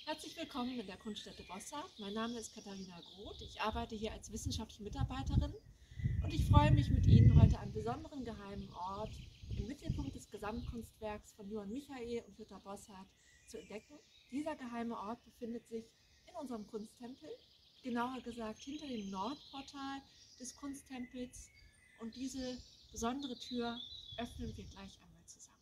Herzlich willkommen in der Kunststätte Bossart. Mein Name ist Katharina Groth. Ich arbeite hier als wissenschaftliche Mitarbeiterin und ich freue mich, mit Ihnen heute einen besonderen geheimen Ort im Mittelpunkt des Gesamtkunstwerks von Johann Michael und Jutta Bossart zu entdecken. Dieser geheime Ort befindet sich in unserem Kunsttempel, genauer gesagt hinter dem Nordportal des Kunsttempels, und diese besondere Tür öffnen wir gleich einmal zusammen.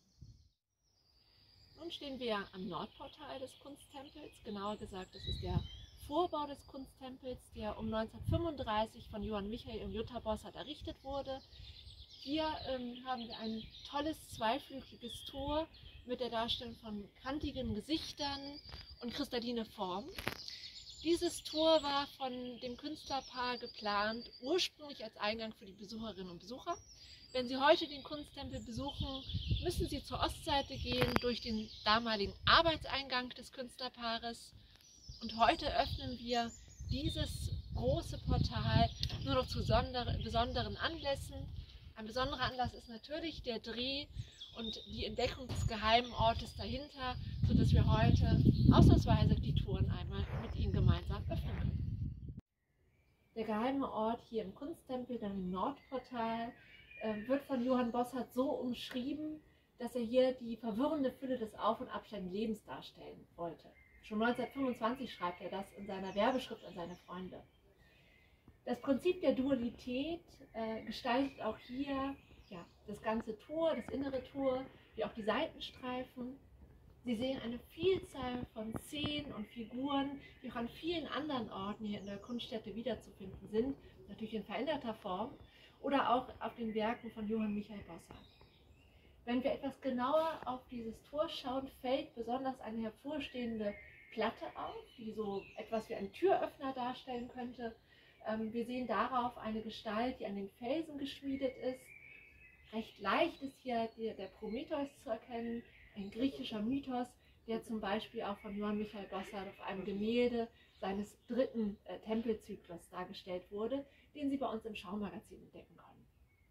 Nun stehen wir am Nordportal des Kunsttempels, genauer gesagt, das ist der Vorbau des Kunsttempels, der um 1935 von Johann Michael und Jutta Bossart errichtet wurde. Hier haben wir ein tolles zweiflügeliges Tor mit der Darstellung von kantigen Gesichtern und kristalline Formen. Dieses Tor war von dem Künstlerpaar geplant, ursprünglich als Eingang für die Besucherinnen und Besucher. Wenn Sie heute den Kunsttempel besuchen, müssen Sie zur Ostseite gehen, durch den damaligen Arbeitseingang des Künstlerpaares. Und heute öffnen wir dieses große Portal nur noch zu besonderen Anlässen. Ein besonderer Anlass ist natürlich der Dreh und die Entdeckung des geheimen Ortes dahinter, sodass wir heute ausnahmsweise die Touren einmal mit Ihnen gemeinsam öffnen können. Der geheime Ort hier im Kunsttempel, dann im Nordportal, wird von Johann Bossart so umschrieben, dass er hier die verwirrende Fülle des Auf- und Absteigenden Lebens darstellen wollte. Schon 1925 schreibt er das in seiner Werbeschrift an seine Freunde. Das Prinzip der Dualität gestaltet auch hier das ganze Tor, das innere Tor, wie auch die Seitenstreifen. Sie sehen eine Vielzahl von Szenen und Figuren, die auch an vielen anderen Orten hier in der Kunststätte wiederzufinden sind, natürlich in veränderter Form, oder auch auf den Werken von Johann Michael Bossart. Wenn wir etwas genauer auf dieses Tor schauen, fällt besonders eine hervorstehende Platte auf, die so etwas wie einen Türöffner darstellen könnte. Wir sehen darauf eine Gestalt, die an den Felsen geschmiedet ist. Recht leicht ist hier der Prometheus zu erkennen, ein griechischer Mythos, der zum Beispiel auch von Johann Michael Bossart auf einem Gemälde seines dritten Tempelzyklus dargestellt wurde, den Sie bei uns im Schaumagazin entdecken können.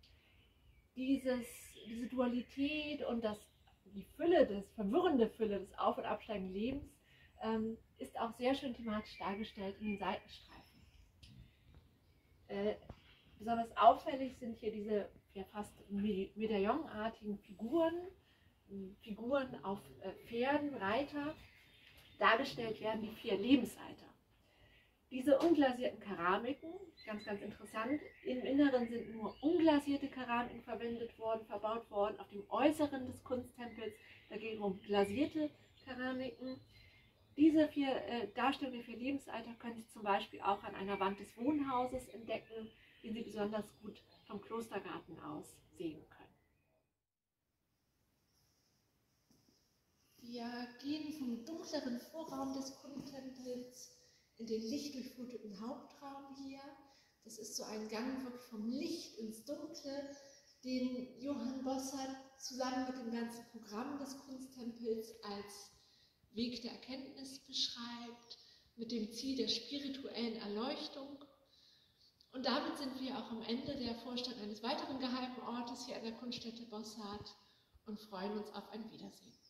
Diese Dualität und die verwirrende Fülle des Auf- und Absteigenden Lebens ist auch sehr schön thematisch dargestellt in den Seitenstreifen. Besonders auffällig sind hier diese fast medaillonartigen Figuren auf Pferden, Reiter. Dargestellt werden die 4 Lebensalter. Diese unglasierten Keramiken, ganz interessant, im Inneren sind nur unglasierte Keramiken verbaut worden, auf dem Äußeren des Kunsttempels dagegen glasierte Keramiken. Diese 4 Darstellungen der 4 Lebensalter können Sie zum Beispiel auch an einer Wand des Wohnhauses entdecken, den Sie besonders gut vom Klostergarten aus sehen können. Wir gehen vom dunkleren Vorraum des Kunsttempels in den lichtdurchfluteten Hauptraum hier. Das ist so ein Gang wirklich vom Licht ins Dunkle, den Johann Bossart zusammen mit dem ganzen Programm des Kunsttempels als Weg der Erkenntnis beschreibt, mit dem Ziel der spirituellen Erleuchtung. Und damit sind wir auch am Ende der Vorstellung eines weiteren geheimen Ortes hier an der Kunststätte Bossart und freuen uns auf ein Wiedersehen.